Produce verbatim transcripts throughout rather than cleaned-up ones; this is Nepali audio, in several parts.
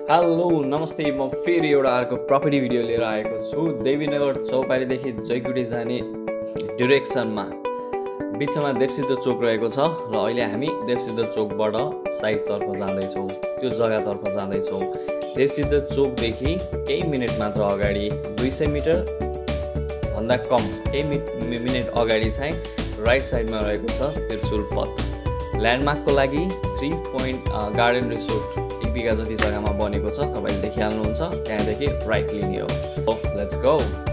हेलो नमस्ते म फेरि एउटा अर्को प्रपर्टी भिडियो लिएर आएको छु। देवीनगर चौपारीदेखि जयकुटी जाने डिरेक्सनमा बिचमा देवसिद्ध चोक रहेको छ र अहिले हामी देवसिद्ध चोकबाट साइडतर्फ जाँदैछौँ, त्यो जग्गातर्फ जाँदैछौँ। देवसिद्ध चोकदेखि केही मिनट मात्र अगाडि दुई सय मिटर भन्दा कम केही मिनट अगाडि चाहिँ राइट साइडमा रहेको छ त्रिशुल पथ। ल्यान्डमार्कको लागि थ्री पोइन्ट गार्डन रिसोर्ट एक बिघा जति जग्गामा बनेको छ, तपाईले देखिहाल्नुहुन्छ। त्यहाँदेखि राइट लिने हो। Let's go.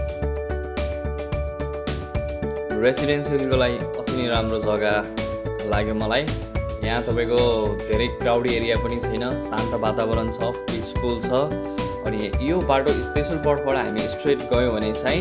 रेसिडेन्सियलको लागि अति नै राम्रो जग्गा लाग्यो मलाई। यहाँ तपाईको धेरै क्राउडी एरिया पनि छैन, शान्त वातावरण छ, पिसफुल छ। अनि यो बाटो त्रिशुल पथबाट हामी स्ट्रेट गयौँ भने चाहिँ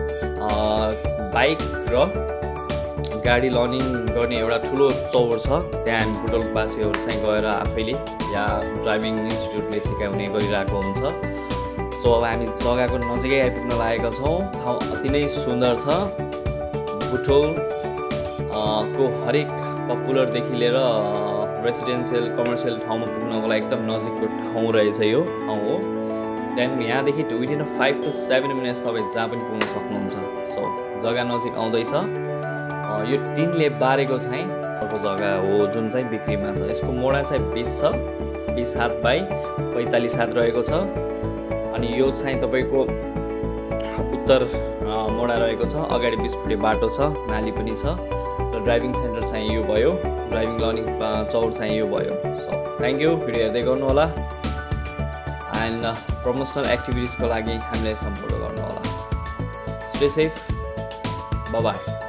बाइक र गाडी लर्निङ गर्ने एउटा ठुलो चौर छ। त्यहाँ हामी बुटवलवासीहरू चाहिँ गएर आफैले या ड्राइभिङ इन्स्टिट्युटले सिकाउने गरिरहेको हुन्छ। सो अब हामी जग्गाको नजिकै आइपुग्न लागेका छौँ। ठाउँ अति नै सुन्दर छ। बुटवल को हरेक पपुलरदेखि लिएर रेसिडेन्सियल कमर्सियल ठाउँमा पुग्नको लागि एकदम नजिकको ठाउँ रहेछ यो ठाउँ हो। त्यहाँदेखि यहाँदेखि within five to seven minutes तपाईँ जहाँ पनि पुग्न सक्नुहुन्छ। सो जग्गा नजिक आउँदैछ। यो टिनले बारेको चाहिँ अर्को जग्गा हो जुन चाहिँ बिक्रीमा छ। यसको मोडा चाहिँ बिस छ, बिस हात बाई पैँतालिस हात रहेको छ। अनि यो चाहिँ तपाईँको उत्तर मोडा रहेको छ। अगाडि बिस फुटे बाटो छ, नाली पनि छ र ड्राइभिङ सेन्टर चाहिँ यो भयो, ड्राइभिङ लर्निङ चौर चाहिँ यो भयो। सो थ्याङ्क यू, भिडियो हेर्दै गर्नु होला एन्ड प्रमोसनल एक्टिभिटिजको लागि हामीलाई सम्पर्क गर्नु होला। Stay safe, bye by.